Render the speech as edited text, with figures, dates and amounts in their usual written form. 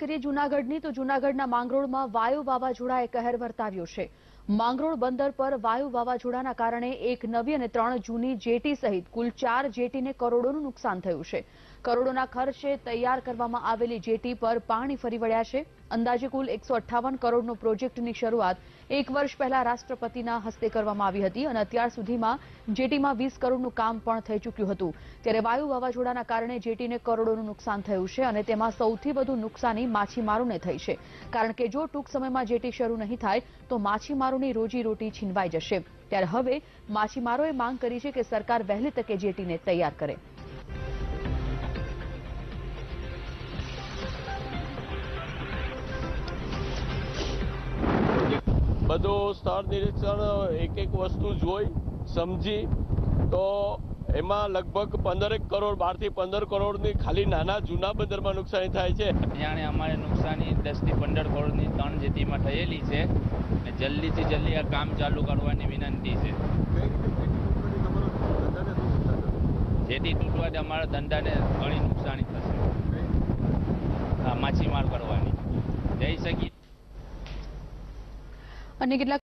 કરીએ જૂનાગઢની તો જૂનાગઢના માંગરોળમાં વાયુ વાવાઝોડાએ કહેર વર્તાવ્યો છે। માંગરોળ બંદર પર વાયુ વાવાઝોડાના કારણે એક નવી અને 3 જૂની જેટી સહિત કુલ 4 જેટીને કરોડોનું નુકસાન થયું છે। કરોડોના ખર્ચે તૈયાર કરવામાં આવેલી જેટી પર પાણી ફરી વળ્યા છે। અંદાજે કુલ 158 કરોડનો પ્રોજેક્ટની શરૂઆત 1 વર્ષ પહેલા રાષ્ટ્રપતિના હસ્તે કરવામાં આવી હતી અને અત્યાર સુધીમાં જેટીમાં 20 કરોડનું કામ પણ થઈ ચૂક્યું હતું। ત્યારે વાયુ વાવાઝોડાના કારણે જેટીને કરોડોનું નુકસાન થયું છે અને તેમાં સૌથી વધુ નુકસાની માછીમારોને થઈ છે, કારણ કે જો ટૂંક સમયમાં જેટી શરૂ નહીં થાય તો માછીમારોની રોજીરોટી છીનવાઈ જશે। ત્યારે હવે માછીમારોએ માંગ કરી છે કે સરકાર વહેલી તકે જેટીને તૈયાર કરે। બધું સ્થળ નિરીક્ષણ એક વસ્તુ જોઈ સમજી તો એમાં લગભગ 15 કરોડ 12 થી 15 કરોડની ખાલી નાના જૂના બંદરમાં નુકસાની થાય છે। જાણે અમારે નુકસાની 10 થી 15 કરોડની 3 જેટીમાં થયેલી છે અને જલ્દીથી જલ્દી આ કામ ચાલુ કરવાની વિનંતી છે। જેટી તૂટવાથી અમારા ધંધાને ઘણી નુકસાની થશે, માછીમાર કરવાની જઈ શકી। અને કેટલાક